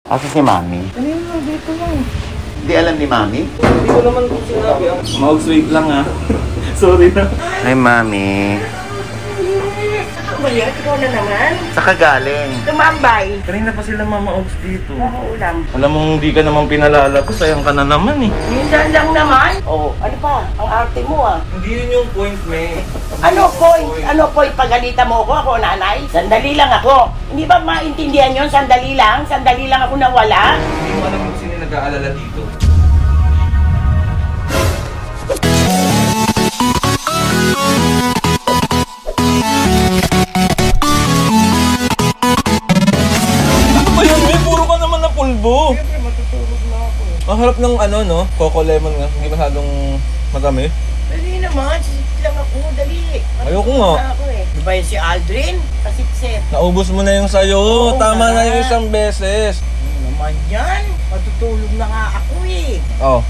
Asa si Mami? Kanina lang, dito lang. Hindi alam ni Mami? Hindi ko naman kung sinabi. Mag-sweet lang ha. Sorry na. Hi, Mami. Kuya, ikaw na naman. Saka galing. Tumambay. Kanina pa sila Mama Ogs dito. Ulam. Alam mo, hindi ka naman pinalalabas. Sayang ka na naman eh. Minsan lang naman. Oh, ano pa? Ang arte mo ah. Hindi yun yung point, May. Ano point? Ano point? Pagalitan mo ako, nanay? Sandali lang ako. Hindi ba maintindihan yon? Sandali lang ako nawala. Hindi mo alam kung sino nag-aalala dito. Ano ba yun, May? Puro ka naman na pulbo. Siyempre, matutulog na ako. Ang harap ng ano, no? Coco lemon nga. Hindi masyadong madami. Dali naman, sisip lang ako, dali. Ayoko nga. Matutulog na ako eh. Di ba yun si Aldrin? Kasipsip. Naubos mo na yung sayo. Oo, Tama na nga. yung isang beses. Ano naman yan? Matutulog na nga ako eh. Oh.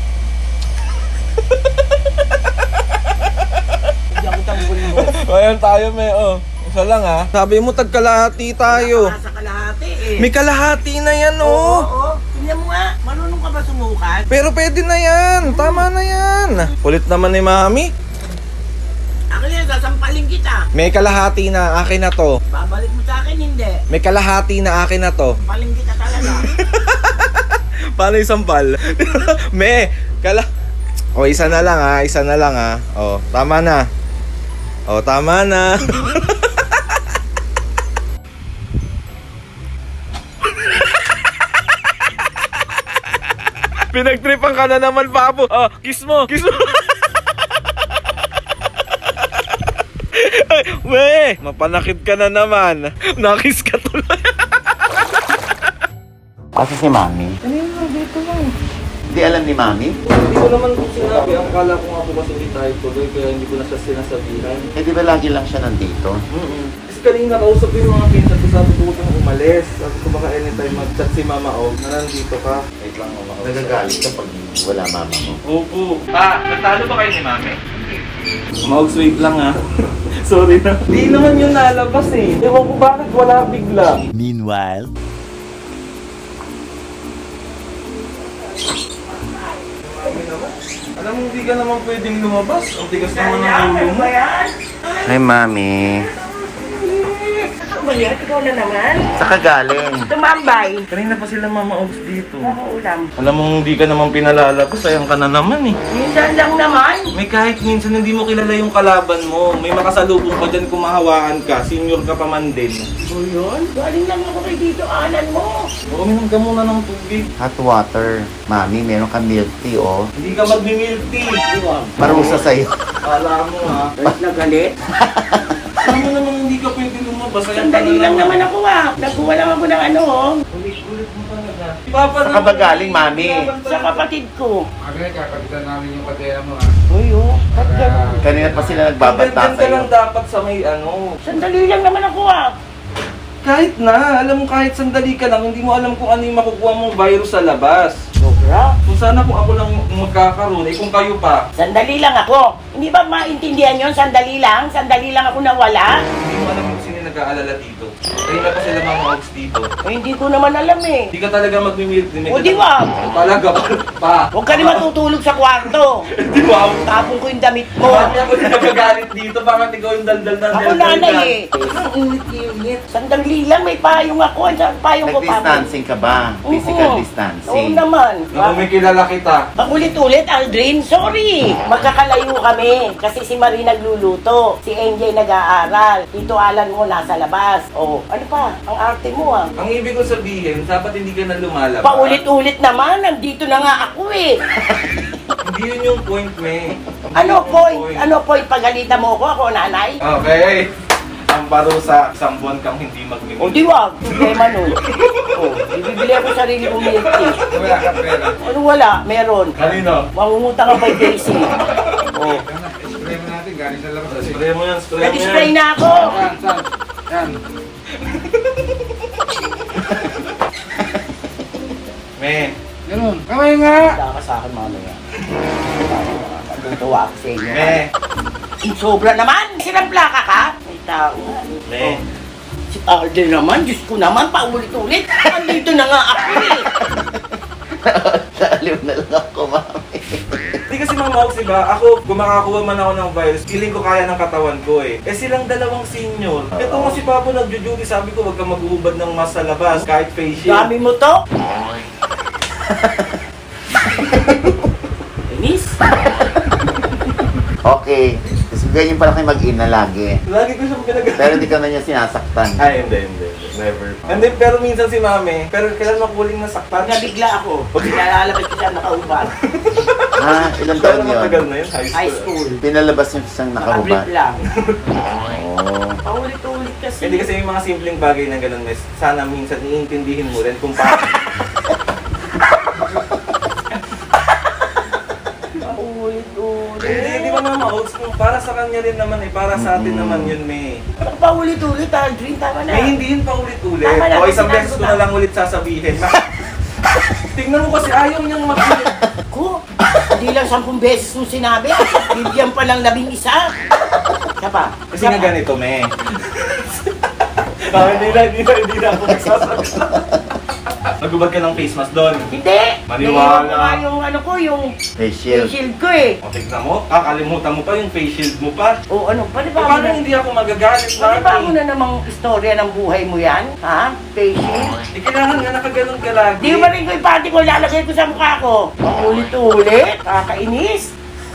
Hindi ako tanggol mo. Ayan tayo, May. Oh. Isa lang ha. Sabi mo tagkalahati tayo. Nasa kalahati eh. May kalahati na yan, Oo, oh. oo. Tingnan mo nga, marunong ka ba sumukat? Pero pwede na yan. Tama na yan. Kulit naman ni Mami. Ako yan, sasampalin kita. May kalahati na. Akin na to. Babalik mo sa akin, hindi. May kalahati na. Akin na to. Sampaling kita talaga. Paano isampal? May Oh, isa na lang ha. Isa na lang ha. Oh, tama na. Oh, tama na. Pinagtripan ka na naman, Papo. Oh, kiss mo. Kiss mo. Ay, we, mapanakit ka na naman. Nakis ka tuloy. Asa si Mami? Kanina lang, dito lang. Hindi alam ni Mami? Hindi ko naman kung sinabi. Ang kala ko nga po kasi hindi tayo tuloy, kaya hindi ko na siya sinasabihan. Eh, di ba lagi lang siya nandito? Kasi kanina kausap yung mga pinsan ko, sabi ko huwag kang umalis. Sabi ko baka anytime mag-chat si Mama Og na nandito ka. Wait lang, Mama Og. Nagagalit ka pag wala mama mo. Opo. Nagtalo ba kayo ni Mami? Mama Og, wait lang ha. Sorry na. Hindi naman yun nalabas eh. Ewan ko bakit wala bigla. Meanwhile, Alam mo, hindi ka naman pwedeng lumabas. Ang tigas naman ng Ano ulo mo. ba yan? hi, Mami. Kuya, ikaw na naman. Saka galing. Tumambay. Kanina pa sila Mama Og dito. Ulam. Alam mo, hindi ka naman pinalalabas. Sayang ka na naman eh. Minsan lang naman. May kahit minsan hindi mo kilala yung kalaban mo. May makasalubong pa dyan kung mahawaan ka. Senior ka pa man din. O yun? Galing lang ako kay dito, anan mo. Uminom ka muna ng tubig. Hot water. Mami, meron ka milk tea, oh. Hindi ka mag-milk tea. Parusa sa'yo. Kala mo ha. Galit na galit. Alam mo naman hindi ka pwede lumabas. Sandali lang naman ako ah. Nagkuha lang ako ng ano oh. Ulit-ulit mo talaga. Papa, Saka ba galing, Mami? Sa kapatid ko. Agad, kakapitan namin yung patera mo ha. Uy oh. Ba't ganun? Kanina pa sila Babanta nagbabanta ka sa'yo. lang dapat sa may ano. Sandali lang naman ako ah. Kahit na, alam mo kahit sandali ka lang, hindi mo alam kung ano yung makukuha mong virus sa labas. Sobra. Kung sana kung ako lang magkakaroon, eh kung kayo pa, Sandali lang ako. Hindi ba maintindihan yon? Sandali lang ako nawala. hindi mo alam kung sino nag-aalala dito. Kanina pa sila Mama Ogs dito. Eh, hindi ko naman alam eh. Hindi ka talaga mag-milk tea. O di wag. Talaga pa. Huwag ka rin matutulog sa kwarto. Di ba? Tapon ko yung damit mo. Bakit ako yung nagagalit dito? Bakit ikaw yung daldal ng Ako nanay eh. Ang init-init. Sandali lang, may payong ako. Ang payong ko pa. Nag-distancing ka ba? Physical Oo distancing. naman. Naku, may kilala kita. Pagulit-ulit, Aldrin, sorry! Magkakalayo kami kasi si Marie nagluluto, si NJ nag-aaral, Tito Alan mo nasa labas. Oh, ano pa? Ang arte mo ah. Ang ibig ko sabihin, dapat hindi ka na lumalabas. Paulit-ulit naman, nandito na nga ako eh. Hindi yun yung point, May. Ano point? Ano point? Pagalitan mo ako nanay? Okay. Ang parusa, isang buwan kang hindi mag-milk. O di wag, problema nun. Oh, bibili ako sarili kong milk tea. Wala ka pera. Ano wala? Meron. Kanino? Mangungutang ka kay Daisy. Oh, Spray mo natin, galing sa labas kasi. Spray mo yan, spray mo nag-spray yan. na ako. Saan? Yan. May. Ganun. Kamay nga! Wala ka sa akin mamaya. Tuwa ako sa inyo. May. Sobra naman! Sinampla ka ka? May tao. May. Si Alden naman, Diyos ko naman, paulit-ulit. Andito na nga ako eh. Aliw na lang ako, mami. Hindi kasi Ma'am Oaks, diba? Ako, kung makakakuha man ako ng virus, feeling ko kaya ng katawan ko eh. Eh silang dalawang senior. Ito nga si Papa nagjo-duty, sabi ko, wag kang mag-uubad ng mask sa labas, kahit face shield. Dami mo to. Inis. Okay. Kasi ganyan pala kayo mag-ina lagi. Lagi ko siyang pinag- Pero hindi ka na niya sinasaktan. Ay, hindi. Never. Hindi, pero minsan si Mami, pero kailan makuling nasaktan? Nabigla ako. Nilalabas ko siya nakauban. Ha? Ilang Pero taon yun? matagal na yun, high High school. school. Pinalabas niyo siyang nakahubad. Nakablip lang. Oo. Paulit-ulit kasi. Hindi kasi yung mga simpleng bagay na ganun, Mes, sana minsan iintindihin mo rin kung paano. Paulit-ulit. Hindi ba Mama Oaks, kung para sa kanya rin naman eh, para sa atin naman yun, May. Paulit-ulit, Aldrin, tama na. May hindi yun pa ulit-ulit. Tama na, O isang sinabi beses ko ko na. na lang ulit sasabihin. Tingnan mo kasi ayaw niyang mag-ulit. Ko, hindi lang 10 beses mo sinabi. Bigyan pa lang 11. Siya pa. Kasi nga ganito, May. Hindi na ako magsasabi. Nagubad ka ng face mask doon. Hindi! Maniwala. Naiwan ko nga yung ano ko, yung Face shield. face shield ko eh. O, tignan mo. Kakalimutan mo pa yung face shield mo pa. O ano, Eh, panibago paano na. hindi ako magagalit, Panibago Mami? na namang istorya ng buhay mo yan. Ha? Face shield. Eh, kailangan nga nakaganon ka lagi. Di ba rin ko ipati ko, lalagay ko sa mukha ko. Ulit-ulit. Kakainis.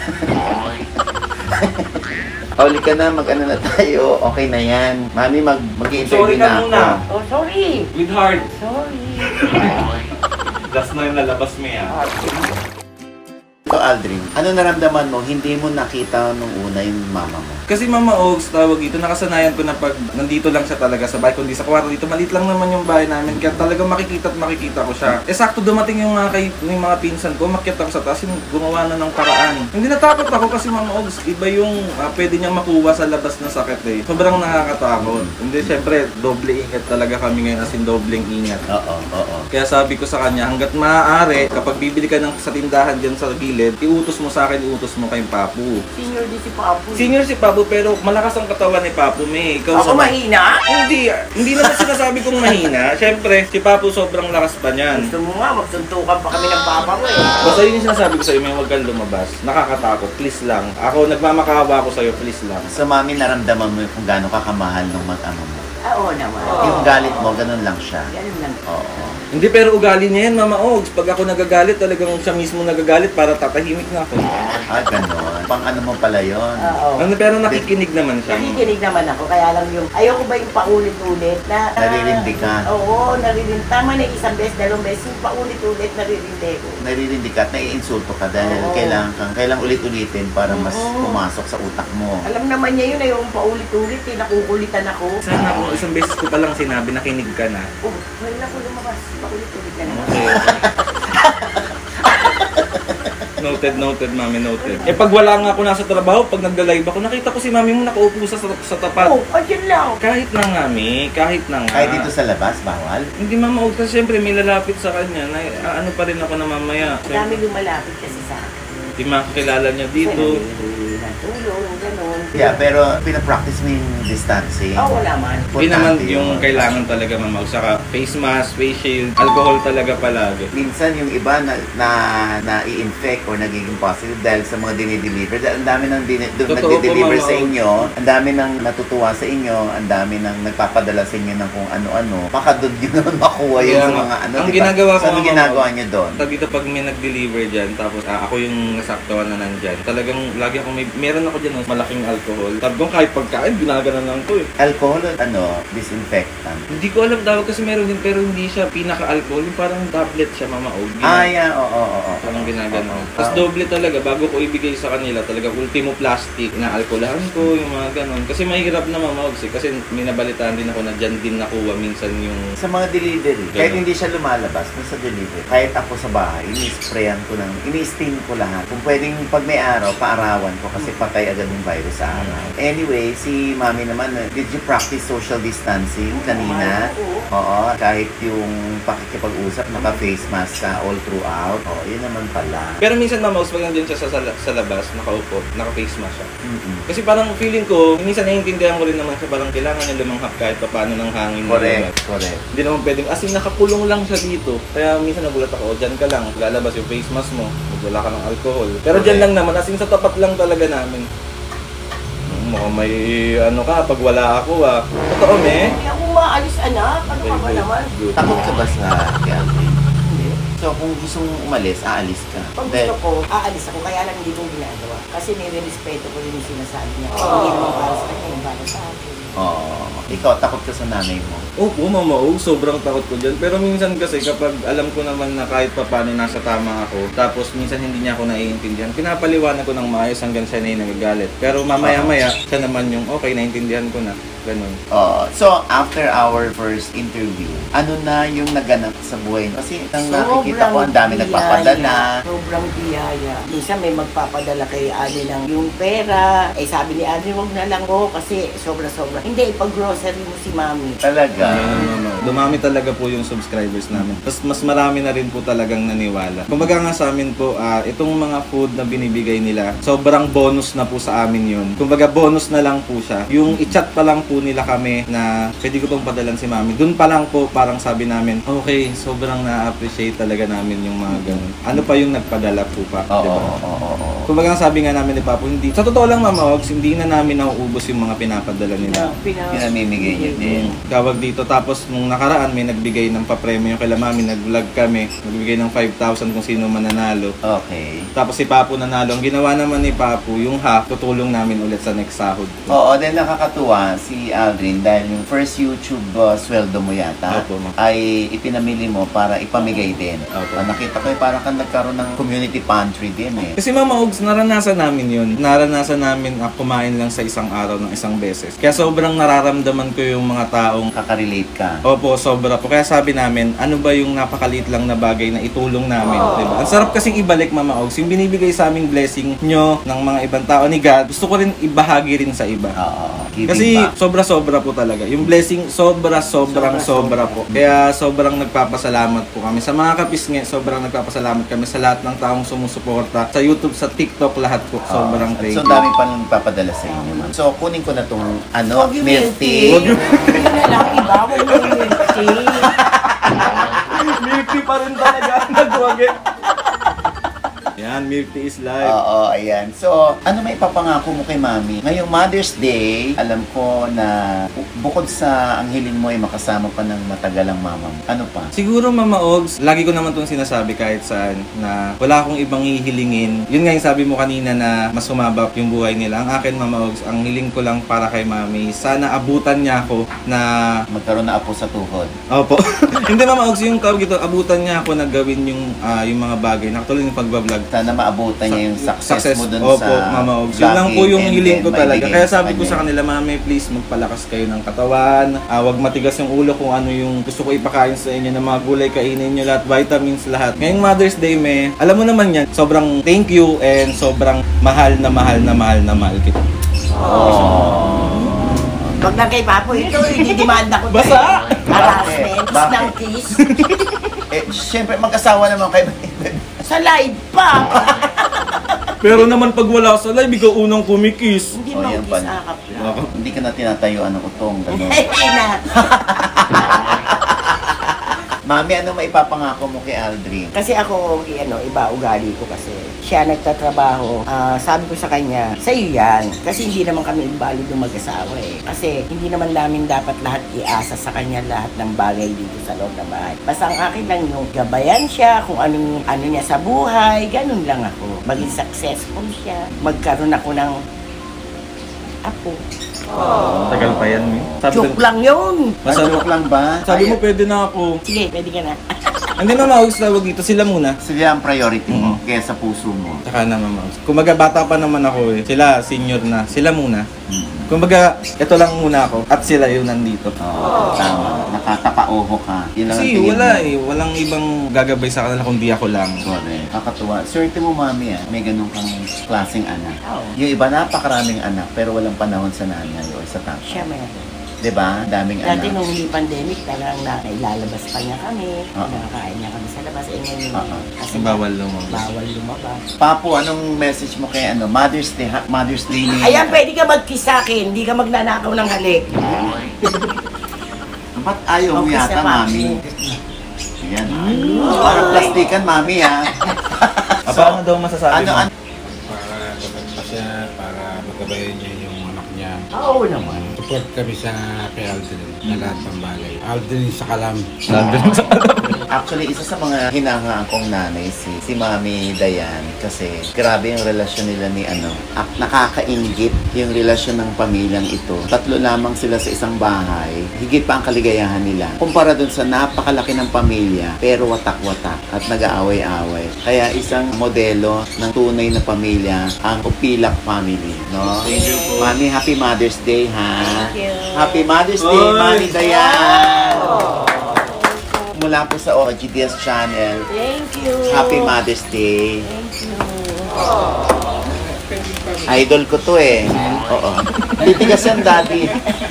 Pauli ka na, mag-ano na tayo. Okay na yan. Mami, mag-i-interview Sorry ka na muna. ako. Oh, sorry. With heart. Sorry. Last na yung nalabas mo yan. Ito, Aldrin, ano naramdaman mo? Hindi mo nakita nung una yung mama mo. Kasi Mama Oaks, tawag ito, nakasanayan ko na pag nandito lang siya talaga sa bahay, kundi sa kwarto dito, maliit lang naman yung bahay namin, kaya talagang makikita at makikita ko siya. Eh sakto dumating yung yung mga pinsan ko, makyat ako sa taas, yung gumawa na ng paraan. Hindi natakot ako kasi Mama Oaks, iba yung pwede niyang makuha sa labas ng sakit eh. Sobrang nakakatakot. Hindi, syempre, doble ingat talaga kami ngayon, as in dobleng ingat. Oo. Kaya sabi ko sa kanya, hanggat maaari, kapag bibili ka sa tindahan dyan sa gilid, iutos mo sa akin, iutos mo kay Papu. Senior di si Papu. Senior si Papu, pero malakas ang katawan ni Papu, May. Ikaw Ako mahina? Hindi naman sinasabi kong mahina. Siyempre, si Papu sobrang lakas pa niyan. Gusto mo nga, magsuntukan pa kami ng papa mo eh. Basta yun yung sinasabi ko sa'yo, may huwag kang lumabas. Nakakatakot, please lang. Ako, nagmamakawa ako sa'yo, please lang. Sa mami, naramdaman mo kung gaano ka kamahal ng mag-ama mo. Oo naman. Yung galit mo, ganun lang siya. Ganun lang. Oo. Hindi, pero ugali niya yan, Mama Ogs. Pag ako nagagalit, talagang siya mismo nagagalit para tatahimik na ako. Ah, ganun. Pang ano mo pala yun. Oo. Pero nakikinig naman siya. Nakikinig naman ako, kaya lang yung, ayoko ba yung paulit-ulit na... Naririndi ka. Oo, naririndi. Tama na yung isang beses, dalawang beses, yung paulit-ulit naririndi ko. Naririndi ka at naiinsulto ka dahil Oo. kailangan ulit-ulitin para mas Oo. pumasok sa utak mo. Alam naman niya yun na yung paulit-ulit, eh, nakukulitan ako. Sana kung isang beses ko palang sinabi, nakinig ka na. Oh, wala na ako lumabas, paulit-ulit na naman. Noted, Mami, noted. Eh, pag wala nga ako nasa trabaho, pag nagda-live ako, nakita ko si Mami mo nakaupo sa tapat. Oh, ayun lang. Kahit na nga, Mi. Kahit na nga. Kahit dito sa labas, bawal. Hindi Mama Ogs, kasi syempre may lalapit sa kanya na ano pa rin ako na mamaya. Dami lumalapit kasi sa akin. Di makakilala niya dito. Kasi natulong, gano'n. Yeah, pero pinapractice mo yung distancing. Oo naman. Hindi naman Importante yung yun. kailangan talaga Mama Ogs. Saka face mask, face shield, alcohol talaga palagi. Minsan yung iba na i-infect or nagiging positive dahil sa mga dinideliver. Dahil ang dami nang Totoo po, nagde-deliver Mama sa Og. inyo, ang dami nang natutuwa sa inyo, ang dami nang nagpapadala sa inyo ng kung ano-ano. Baka doon yun naman makuha yun Kaya sa nga, mga ano, ang di ba? ginagawa ko, So, ano Mama ginagawa Og, niyo doon? Pag dito pag may nag-deliver dyan, tapos ako yung nasaktuhan na nandyan, talagang lagi ako meron ako dyan malaking alcohol. Sabi ko kahit pagkain, ginaganan lang ko eh. Alcohol, disinfectant. Hindi ko alam daw kasi meron din pero hindi siya pinaka-alcohol. Yung parang tablet siya, Mama Og. Yeah, oo. Parang ginagano. Oo. Tapos doble talaga, bago ko ibigay sa kanila, talaga ultimo plastic na alkolahan ko, yung mga ganon. Kasi mahirap na Mama Og, kasi may nabalitaan din ako na dyan din nakuha minsan yung... Sa mga delivery, kahit Ganun. hindi siya lumalabas, sa delivery, kahit ako sa bahay, ini-sprayan ko ng, ini-steam ko lahat. Kung pwedeng pag may araw, paarawan ko kasi patay agad yung virus sa araw. Anyway, si Mami naman, did you practice social distancing kanina? Oo, kahit yung pakikipag-usap, naka-face mask ka all throughout. Oo, yun naman pala. Pero minsan mamaus pag nandiyan siya sa labas, nakaupo, naka-face mask siya. Mm-mm. Kasi parang feeling ko, minsan naiintindihan ko rin naman siya, parang kailangan niya lumanghap kahit pa paano ng hangin. Correct, correct. Hindi naman pwedeng, as in nakakulong lang siya dito. Kaya minsan nagulat ako, dyan ka lang, lalabas yung face mask mo, wala ka ng alcohol. Pero dyan lang naman, as in sa tapat lang talaga namin. Mukhang may ano ka, pag wala ako Totoo, me? Hindi ako maalis, anak. Ano ka ba naman? Takot ka ba sa gambling? Hindi. So, kung gusto mong umalis, aalis ka. Pag Dahil- gusto ko, aalis ako. Kaya lang hindi ko ginagawa. Kasi nire-respeto ko rin yung sinasabi niya. Hindi naman para sa kanya, yung para sa akin. Ikaw, takot ka sa nanay mo. Oo, mama, sobrang takot ko dyan. Pero minsan kasi kapag alam ko naman na kahit pa paano nasa tama ako, tapos minsan hindi niya ako naiintindihan, pinapaliwanag ko ng maayos hanggang siya na yung nagagalit. Pero mamaya-maya, siya naman yung okay, naiintindihan ko na. Ganun. So, after our first interview, ano na yung naganap sa buhay mo? Kasi ang nakikita ko, ang dami nagpapadala. Sobrang biyaya. Minsan may magpapadala kay Ani ng yung pera. Eh sabi ni Ani, wag na lang ko kasi sobra-sobra. Hindi, ipag-grocery mo si Mami. Talaga. Dumami talaga po yung subscribers namin. Tapos mas marami na rin po talagang naniwala. Kumbaga nga sa amin po, itong mga food na binibigay nila, sobrang bonus na po sa amin yun. Kumbaga bonus na lang po siya. Yung i-chat pa lang po nila kami na pwede ko pong padalan si Mami. Doon pa lang po parang sabi namin, okay, sobrang na-appreciate talaga namin yung mga ganun. Ano pa yung nagpadala po pa, Oo, diba? oo. Kumbaga sabi nga namin ni Papo, hindi. Sa totoo lang, Mama Ogs, hindi na namin nauubos yung mga pinapadala nila. Pinamimigay niyo din. Tawag dito, tapos nung nakaraan may nagbigay ng papremyo kay Mami, nag-vlog kami, nagbigay ng 5,000 kung sino mananalo. Okay. Tapos si Papo nanalo. Ang ginawa naman ni Papo, yung half, tutulong namin ulit sa next sahod. Oo, dahil nakakatuwa si Aldrin dahil yung first YouTube sweldo mo yata Opo, ma'am. ay ipinamili mo para ipamigay din. Opo. Nakita ko parang kang nagkaroon ng community pantry din eh. Kasi Mama Ogs, naranasan namin yun. Naranasan namin kumain lang sa isang araw ng isang beses. Kaya sobrang nararamdaman ko yung mga taong Kakarelate ka. opo, sobra po. Kaya sabi namin, ano ba yung napakaliit lang na bagay na itulong namin, diba? Ang sarap kasing ibalik, Mama Ogs, yung binibigay sa aming blessing nyo ng mga ibang tao ni God, gusto ko rin ibahagi rin sa iba. Oo. Giving Kasi back. sobra-sobra po talaga. Yung blessing, sobra po. Kaya sobrang nagpapasalamat po kami. Sa mga kapisngi, sobrang nagpapasalamat kami sa lahat ng taong sumusuporta. Sa YouTube, sa TikTok, lahat po. Sobrang thank So, you. dami pa nang nagpapadala sa inyo. ma'am. So, kunin ko na tong Huwag yung milk milk tea. tea. Hindi na lang iba, huwag yung milk tea. Milk tea pa rin talaga ang nagwagi. Yan, milk tea is life. Oo, ayan. So, ano may papangako mo kay Mami? Ngayong Mother's Day, alam ko na bukod sa ang hiling mo ay makasama pa ng matagalang mama mo. Ano pa? Siguro, Mama Ogs, lagi ko naman itong sinasabi kahit saan na wala akong ibang hihilingin. Yun nga yung sabi mo kanina na mas humaba yung buhay nila. Ang akin, Mama Ogs, ang hiling ko lang para kay Mami, sana abutan niya ako na... Magkaroon na apo sa tuhod. Opo. Hindi, Mama Ogs, yung tawag ito, abutan niya ako na gawin yung mga bagay. Nakatulad yung pagbablog. Sana maabutan niya yung success mo dun Opo, sa Mama Ogs. Yun lang po yung and hiling ko then talaga. maibigay Kaya sabi ko kanya. sa kanila, Mami, please magpalakas kayo ng katawan. Huwag matigas yung ulo kung ano yung gusto ko ipakain sa inyo, ng mga gulay kainin nyo lahat, vitamins lahat. Ngayong Mother's Day, me, alam mo naman yan, sobrang thank you and sobrang mahal na mahal na mahal na mahal kita. Wag na kay Papo ito, hindi-demanda ko. Basa! Harassment Bakit? ng kiss. Siyempre, mag-asawa naman kayo. Sa live pa. Pero naman pag wala sa live, ikaw unang kumikis. Hindi Oh, yan mag-kiss pala. akap lang. Hindi ka na tinatayuan ng utong. Ganun. Ay, na. Mami, ano maipapangako mo kay Aldrin? Kasi ako, iba ugali ko kasi. Siya nagtatrabaho. Sabi ko sa kanya, sa'yo yan. Kasi hindi naman kami invalid yung mag-asawa eh. Kasi hindi naman namin dapat lahat iasa sa kanya lahat ng bagay dito sa loob ng bahay. Basta ang akin lang yung gabayan siya, kung ano niya sa buhay, ganun lang ako. Maging successful siya. Magkaroon ako ng apo. Tagal pa yan, me. Joke lang yun. Joke lang ba? Sabi mo, pwede na ako. Sige, pwede ka na. Hindi Mama Ogs, tawag dito, sila muna. Sila ang priority kesa puso mo. Tsaka na Mama Ogs. Kumbaga bata pa naman ako eh. Sila senior na, sila muna. Kumbaga, ito lang muna ako at sila yun nandito. Oo, tama. Nakatapaoho ka. Yun lang ang Kasi tingin wala mo. eh, walang ibang gagabay sa kanila kundi ako lang. Correct. Kakatuwa. Swerte mo, mami, may ganun kang klaseng anak. Oo. Yung iba, napakaraming anak, pero walang panahon sa nanay o sa tatay. Siya meron. Diba? Daming Dati anak. nung hindi pandemic, talagang nailalabas pa niya kami. Oo. Nakakain niya kami sa labas. Eh ngayon, Oo. kasi Bawal lumabas. bawal lumabas. Papo, anong message mo kay Mother's Day? Mother's Day ni... Ayan, pwede ka mag-kiss sa akin. Hindi ka magnanakaw ng halik. Ba't ayaw mo Okay, yata, sa mami? Ayan. Parang plastikan, mami, ha? Ano daw masasabi mo? Ano? Para dapat pa siya, para magabayan niya yung anak niya. Oo naman. Support kami sa kay Aldrin na lahat ng bagay. Aldrin sa Kalam. Actually, isa sa mga hinahangaan kong nanay si Mami Dayan kasi grabe yung relasyon nila ni nakakaingit yung relasyon ng pamilyang ito. Tatlo lamang sila sa isang bahay. Higit pa ang kaligayahan nila. Kumpara dun sa napakalaki ng pamilya pero watak-watak at nag-aaway-away. Kaya isang modelo ng tunay na pamilya ang Upilak family, no? Thank you po. Mami, Happy Mother's Day, ha? Thank you. Happy Mother's Day, Oy! Mami Dayan! Mula po sa OGDS channel. Thank you. Happy Mother's Day. Thank you. Idol ko to eh. Oo. Titigas yan, Daddy.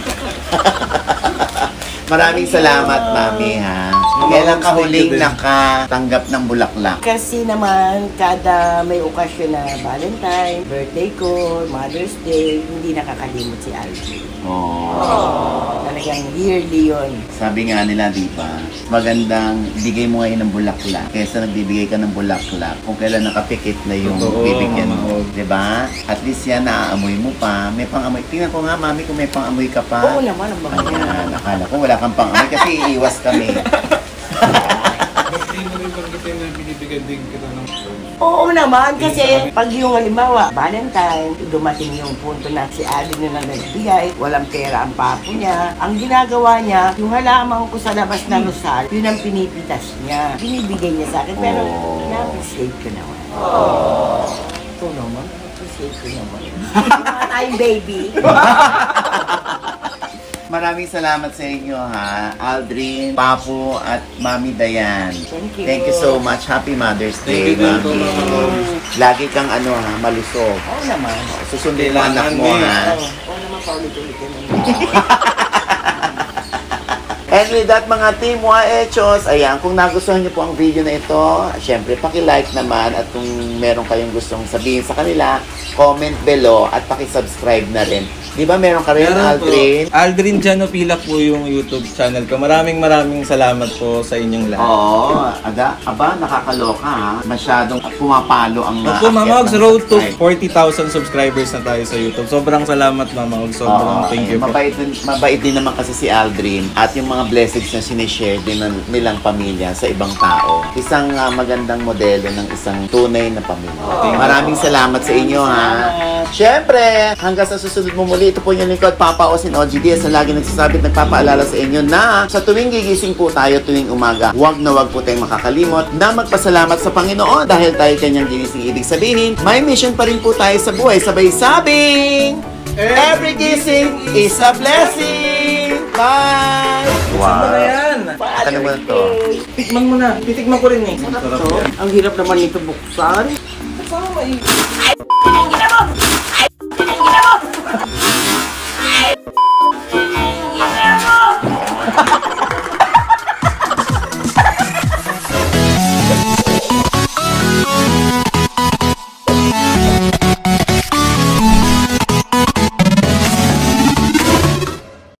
Maraming salamat, Mami, ha. Kailan ka huling nakatanggap ng bulaklak? Kasi naman, kada may okasyon na Valentine, birthday ko, Mother's Day, hindi nakakalimot si Alvin. Oh. Talagang yearly yun. Sabi nga nila, di ba? Magandang bigay mo ngayon ng bulaklak kaysa nagbibigay ka ng bulaklak kung kailan nakapikit na yung Totoo, bibigyan mo. Mama. Di ba? At least yan, naaamoy mo pa. May pang-amoy. Tingnan ko nga, Mami, kung may pang-amoy ka pa. Oo naman, ang mga Ayan, akala ko wala kang pang-amoy kasi iiwas kami. Ba't di mo rin banggitin na binibigyan din kita ng Oo naman, kasi pag yung halimbawa, Valentine, dumating yung punto na si Alvin na nagbigay, walang pera ang papo niya. Ang ginagawa niya, yung halaman ko sa labas na Lusal, yun ang pinipitas niya. Binibigay niya sa akin, pero Oh. na-appreciate ko naman. Ito naman, na-appreciate ko naman. Mga tayong baby. Maraming salamat sa inyo, ha. Aldrin, Papo, at Mami Dayan. Thank you. Thank you so much. Happy Mother's Day, Thank you din po, Mami. Mami. Lagi kang malusog. Oo naman. Susundin mo anak mo, Kailangan, ha. Oo naman, paulit-ulit ka naman. And with that, mga team, mga echos, ayan, kung nagustuhan niyo po ang video na ito, syempre, paki-like naman at kung meron kayong gustong sabihin sa kanila, comment below at paki-subscribe na rin. Di ba meron ka rin, Meron po. Aldrin? Aldrin Jano Pilak po yung YouTube channel ko. Maraming salamat po sa inyong lahat. Oo, nakakaloka, ha. Masyadong pumapalo ang Opo, Mama Ogs, ng road to subscribe. 40,000 subscribers na tayo sa YouTube. Sobrang salamat, Mama Ogs. Sobrang Oo, thank you po. mabait din naman kasi si Aldrin at yung mga blessings na sinishare din nilang pamilya sa ibang tao. Isang magandang modelo ng isang tunay na pamilya. Maraming salamat sa inyo, ha. Siyempre, hanggang sa susunod mo muli, ito po yung lingkod, Papa Osin OGDS na lagi nagsasabi at nagpapaalala sa inyo na sa tuwing gigising po tayo tuwing umaga, huwag na huwag po tayong makakalimot na magpasalamat sa Panginoon dahil tayo kanyang ginising. Ibig sabihin, may mission pa rin po tayo sa buhay. Sabay sabing, every gising is a blessing! Bye! Ano na yan? Ano mo na to? Tikman mo na. Titikman ko rin eh. Sarap yan. Ang hirap naman nito buksan. Sama eh. Ay,